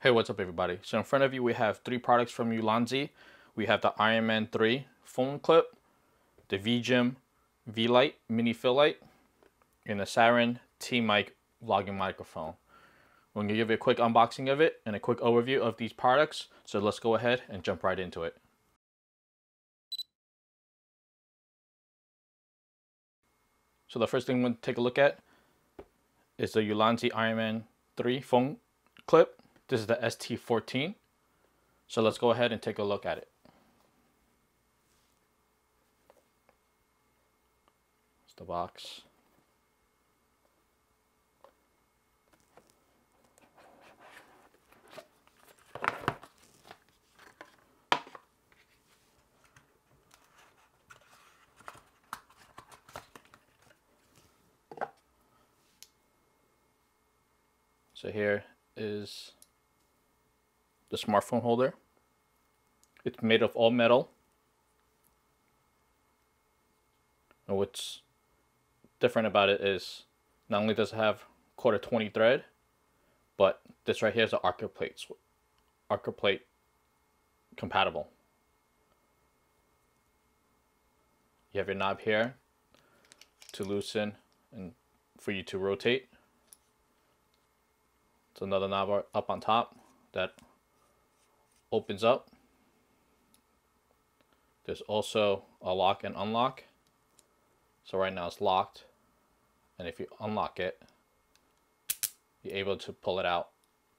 Hey, what's up everybody? So in front of you we have three products from Ulanzi. We have the SAIREN T phone clip, the VIJIM V-Light mini fill light, and the SAIREN T-Mic vlogging microphone. We're going to give you a quick unboxing of it and a quick overview of these products. So let's go ahead and jump right into it. So the first thing we'll take a look at is the Ulanzi SAIREN T phone clip. This is the ST-14. So let's go ahead and take a look at it. It's the box. So here is the smartphone holder. It's made of all metal. And what's different about it is not only does it have 1/4-20 thread, but this right here is an arca plate compatible. You have your knob here to loosen and for you to rotate. It's another knob up on top that opens up. There's also a lock and unlock. So right now it's locked, and if you unlock it, you're able to pull it out.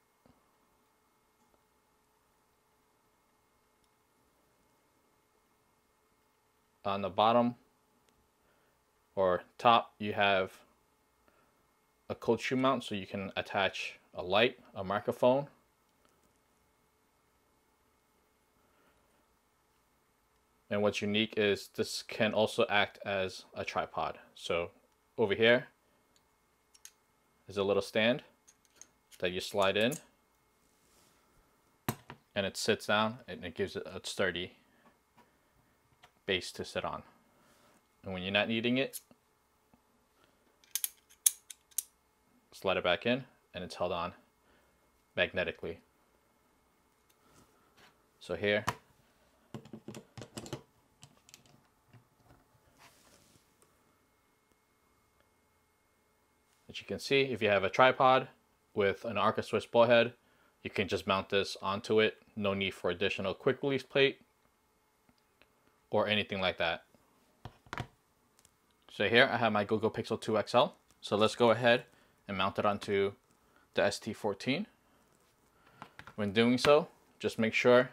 On the bottom or top, you have a cold shoe mount, so you can attach a light, a microphone, and what's unique is this can also act as a tripod. So over here is a little stand that you slide in, and it sits down and it gives it a sturdy base to sit on. And when you're not needing it, slide it back in and it's held on magnetically. So here, as you can see, if you have a tripod with an arca-swiss ball head, you can just mount this onto it. No need for additional quick release plate or anything like that. So here I have my Google Pixel 2 XL. So let's go ahead and mount it onto the ST-14. When doing so, just make sure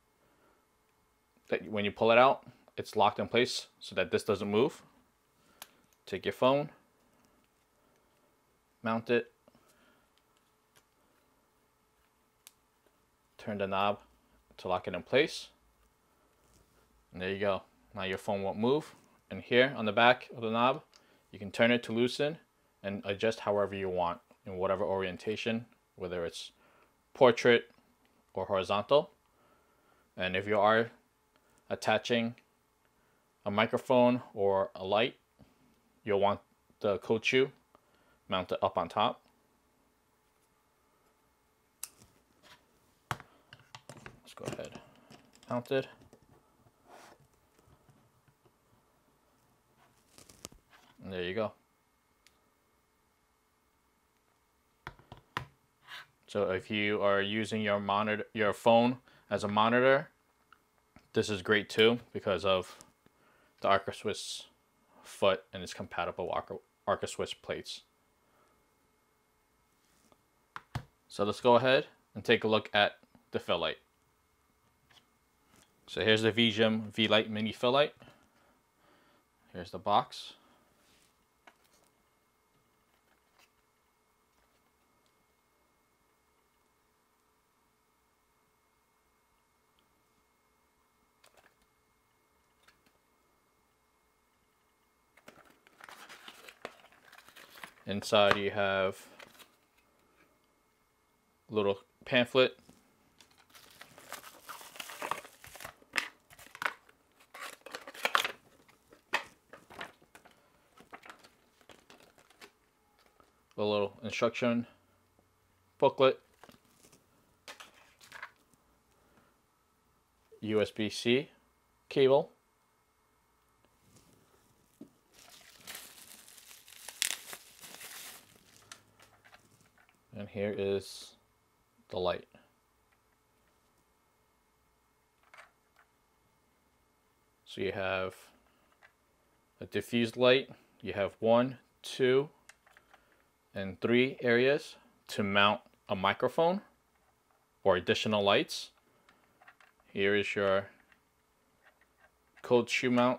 that when you pull it out, it's locked in place so that this doesn't move. Take your phone, mount it, turn the knob to lock it in place, and there you go. Now your phone won't move. And here on the back of the knob, you can turn it to loosen and adjust however you want in whatever orientation, whether it's portrait or horizontal. And if you are attaching a microphone or a light, you'll want the cold shoe mounted up on top. Let's go ahead, mount it. And there you go. So if you are using your phone as a monitor, this is great too because of the arca-swiss foot and its compatible arca-swiss plates. So let's go ahead and take a look at the fill light. So here's the VIJIM V-Light mini fill light. Here's the box. Inside you have a little pamphlet, a little instruction booklet, USB-C cable. And here is the light. So you have a diffused light. You have 1, 2, and 3 areas to mount a microphone or additional lights. Here is your cold shoe mount,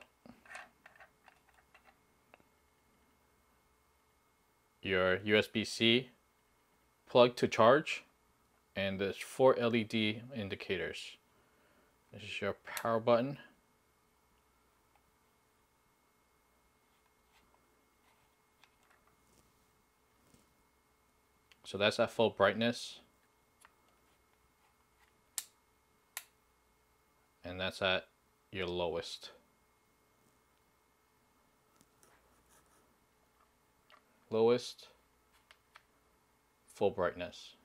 your USB-C plug to charge, and there's 4 LED indicators. This is your power button. So that's at full brightness. And that's at your lowest. Lowest, full brightness.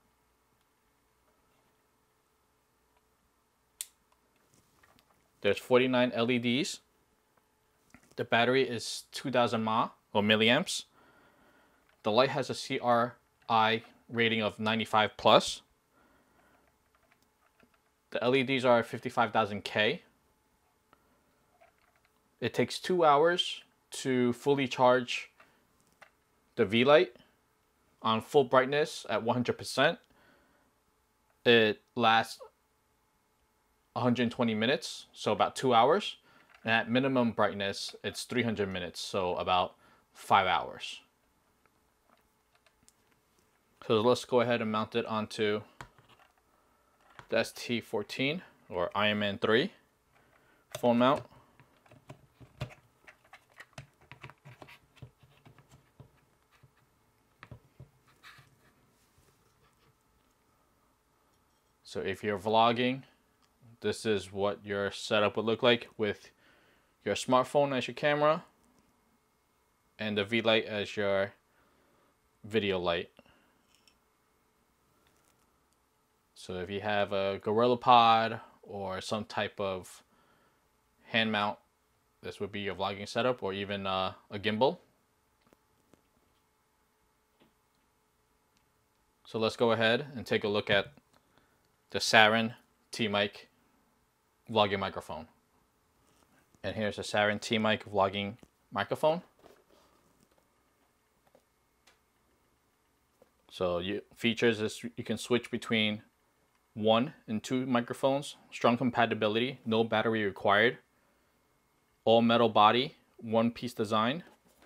There's 49 LEDs. The battery is 2000 mAh or milliamps. The light has a CRI rating of 95 plus. The LEDs are 55,000 K. It takes 2 hours to fully charge the V-Light on full brightness at 100%. It lasts 120 minutes, so about 2 hours. And at minimum brightness, it's 300 minutes, so about 5 hours. So let's go ahead and mount it onto the ST-14 or Iron Man 3 phone mount. So if you're vlogging, this is what your setup would look like with your smartphone as your camera and the V-Light as your video light. So if you have a GorillaPod or some type of hand mount, this would be your vlogging setup, or even a gimbal. So let's go ahead and take a look at the SAIREN T-Mic vlogging microphone. And here's a SAIREN T-Mic vlogging microphone. So features is you can switch between 1 and 2 microphones, strong compatibility, no battery required, all metal body, one piece design.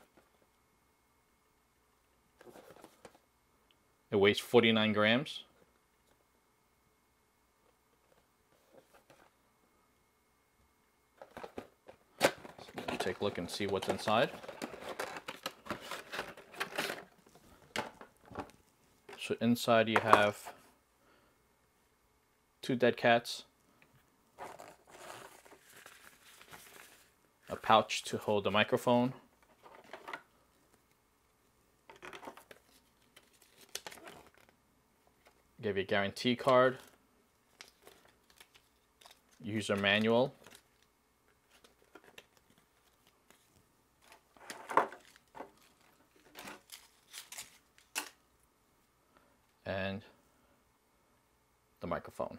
It weighs 49 grams. So take a look and see what's inside. So inside you have 2 dead cats, a pouch to hold the microphone, give you a guarantee card, user manual, and the microphone.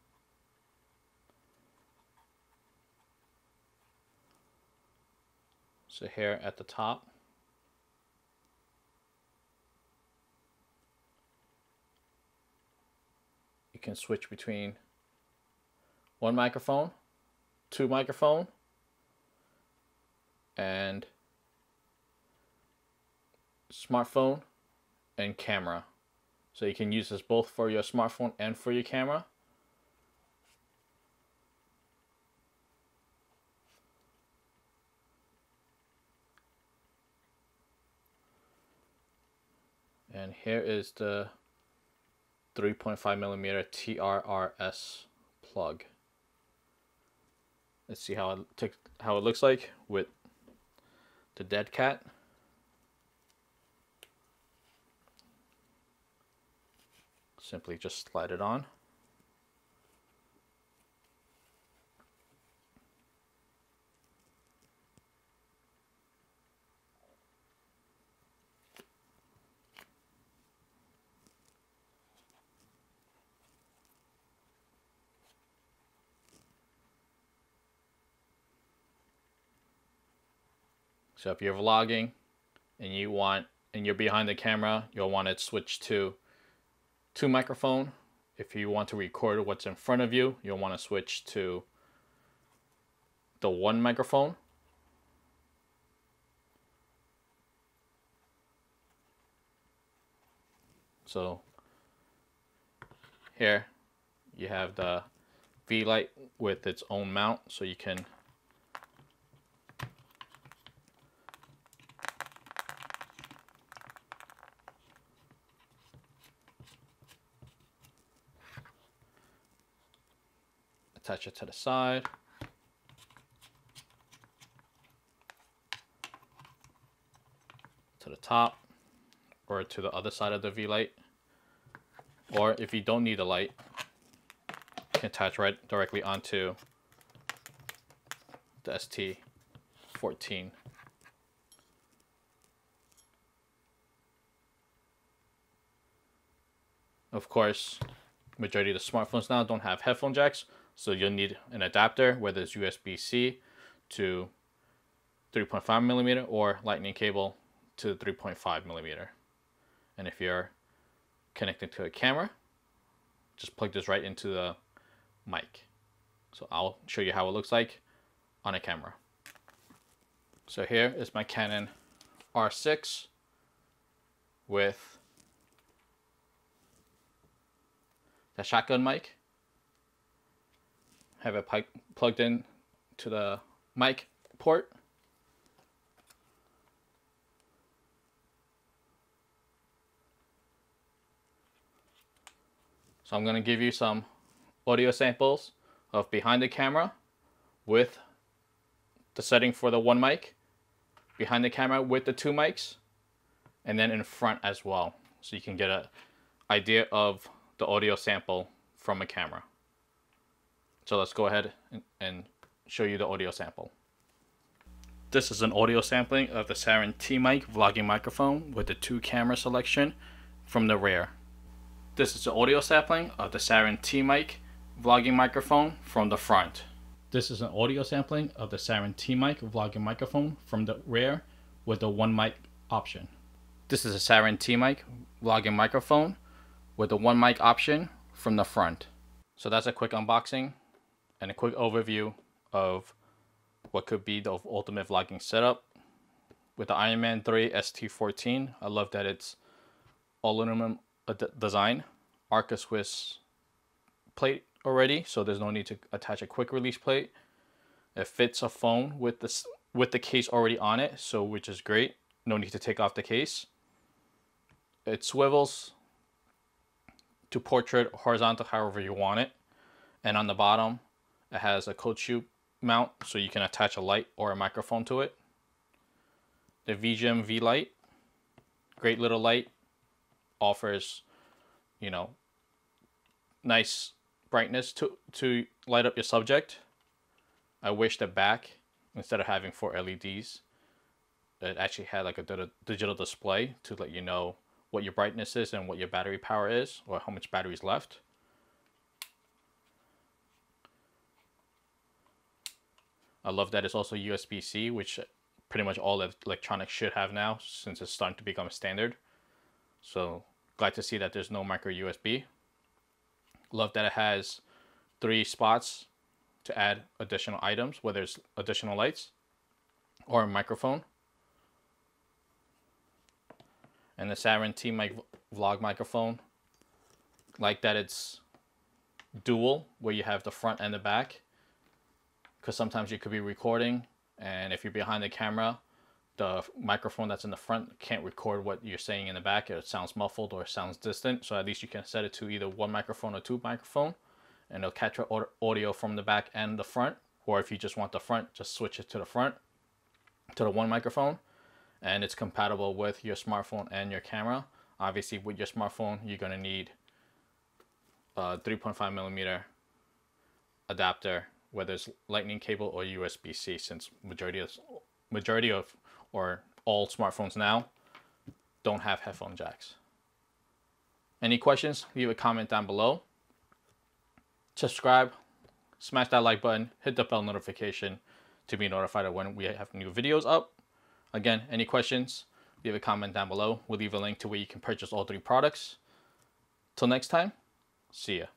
So here at the top, you can switch between 1 microphone, 2 microphone, and smartphone and camera. So you can use this both for your smartphone and for your camera. And here is the 3.5mm TRRS plug. Let's see how it looks like with the dead cat. Simply just slide it on. So if you're vlogging and you're behind the camera, you'll want it switched to 2 microphone. If you want to record what's in front of you, you'll want to switch to the 1 microphone. So here you have the V-Light with its own mount, so you can attach it to the side. To the top, or to the other side of the V-Light. Or if you don't need a light, you can attach right directly onto the ST-14. Of course, majority of the smartphones now don't have headphone jacks, so you'll need an adapter, whether it's USB-C to 3.5mm or lightning cable to 3.5mm. And if you're connected to a camera, just plug this right into the mic. So I'll show you how it looks like on a camera. So here is my Canon R6 with the shotgun mic. Have it plugged in to the mic port. So I'm going to give you some audio samples of behind the camera with the setting for the 1 mic, behind the camera with the 2 mics, and then in front as well. So you can get an idea of the audio sample from a camera. So let's go ahead and show you the audio sample. This is an audio sampling of the SAIREN T-Mic vlogging microphone with the 2 camera selection from the rear. This is the audio sampling of the SAIREN T-Mic vlogging microphone from the front. This is an audio sampling of the SAIREN T-Mic vlogging microphone from the rear with the 1 mic option. This is a SAIREN T-Mic vlogging microphone with the 1 mic option from the front. So that's a quick unboxing and a quick overview of what could be the ultimate vlogging setup with the Ironman 3 ST-14. I love that it's all aluminum design, arca-swiss plate already, so there's no need to attach a quick release plate. It fits a phone with the case already on it, so which is great. No need to take off the case. It swivels to portrait horizontal however you want it, and on the bottom it has a cold shoe mount, so you can attach a light or a microphone to it. The VIJIM V-Light, great little light, offers, you know, nice brightness to light up your subject. I wish the back, instead of having 4 LEDs, it actually had like a digital display to let you know what your brightness is and what your battery power is, or how much battery is left. I love that it's also USB-C, which pretty much all electronics should have now since it's starting to become a standard. So glad to see that there's no micro USB. Love that it has 3 spots to add additional items, whether it's additional lights or a microphone. And the SAIREN T-Mic vlog microphone, like that it's dual, where you have the front and the back, because sometimes you could be recording, and if you're behind the camera, the microphone that's in the front can't record what you're saying in the back. It sounds muffled or sounds distant. So at least you can set it to either 1 microphone or 2 microphone, and it'll capture audio from the back and the front. Or if you just want the front, just switch it to the front, to the 1 microphone, and it's compatible with your smartphone and your camera. Obviously with your smartphone, you're gonna need a 3.5mm adapter, whether it's lightning cable or USB-C, since majority of or all smartphones now don't have headphone jacks. Any questions, leave a comment down below. Subscribe, smash that like button, hit the bell notification to be notified of when we have new videos up. Again, any questions, leave a comment down below. We'll leave a link to where you can purchase all 3 products. Till next time, see ya.